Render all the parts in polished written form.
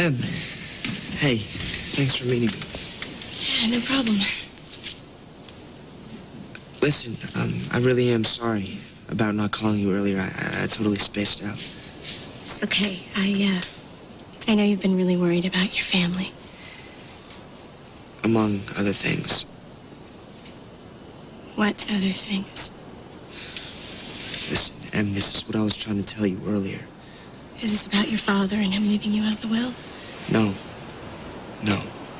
Em, hey, thanks for meeting me. Yeah, no problem. Listen, I really am sorry about not calling you earlier. I totally spaced out. It's okay. I know you've been really worried about your family. Among other things. What other things? Listen, Em, this is what I was trying to tell you earlier. Is this about your father and him leaving you out the will? No. No.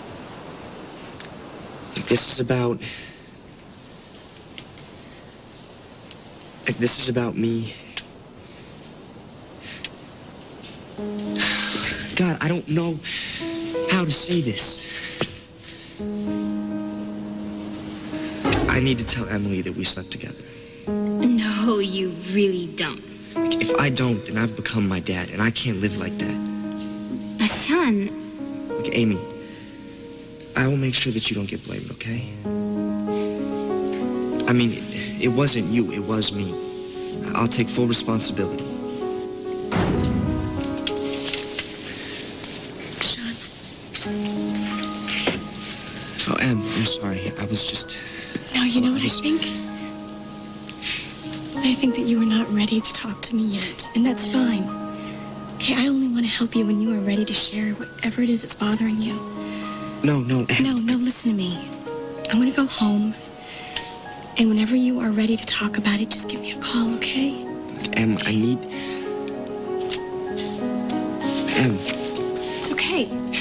Like, this is about me. God, I don't know how to say this. I need to tell Emily that we slept together. No, you really don't. Like, if I don't, then I've become my dad, and I can't live like that. But Sean... Look, Amy, I will make sure that you don't get blamed, okay? I mean, it wasn't you, it was me. I'll take full responsibility. Sean. Oh, Em, I'm sorry. I was just... No, you know what I think? I think that you are not ready to talk to me yet, and that's fine. Okay, I only want to help you when you are ready to share whatever it is that's bothering you. No, Em. No, listen to me. I'm going to go home, and whenever you are ready to talk about it, just give me a call, okay? Em, I need... Em. It's okay.